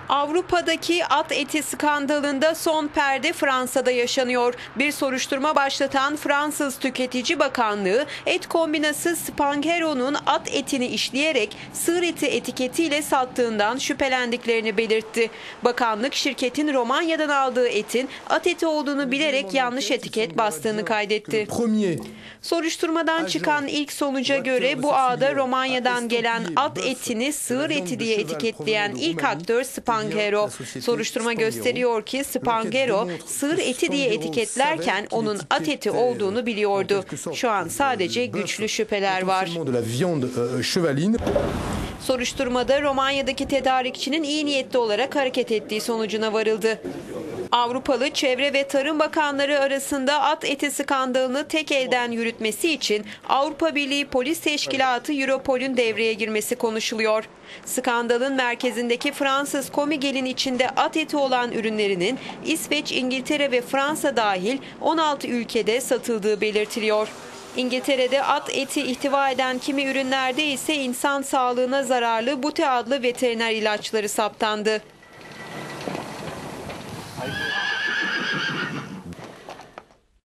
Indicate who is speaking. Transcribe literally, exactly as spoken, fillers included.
Speaker 1: Avrupa'daki at eti skandalında son perde Fransa'da yaşanıyor. Bir soruşturma başlatan Fransız Tüketici Bakanlığı, et kombinası Spangero'nun at etini işleyerek sığır eti etiketiyle sattığından şüphelendiklerini belirtti. Bakanlık, şirketin Romanya'dan aldığı etin at eti olduğunu bilerek yanlış etiket bastığını kaydetti. Soruşturmadan çıkan ilk sonuca göre bu ağda Romanya'dan gelen at etini sığır eti diye etiketleyen ilk aktör Spangero. Soruşturma gösteriyor ki Spangero sığır eti diye etiketlerken onun at eti olduğunu biliyordu. Şu an sadece güçlü şüpheler var. Soruşturmada Romanya'daki tedarikçinin iyi niyetli olarak hareket ettiği sonucuna varıldı. Avrupalı Çevre ve Tarım Bakanları arasında at eti skandalını tek elden yürütmesi için Avrupa Birliği Polis Teşkilatı Europol'ün devreye girmesi konuşuluyor. Skandalın merkezindeki Fransız Komigel'in içinde at eti olan ürünlerinin İsveç, İngiltere ve Fransa dahil on altı ülkede satıldığı belirtiliyor. İngiltere'de at eti ihtiva eden kimi ürünlerde ise insan sağlığına zararlı Bute adlı veteriner ilaçları saptandı.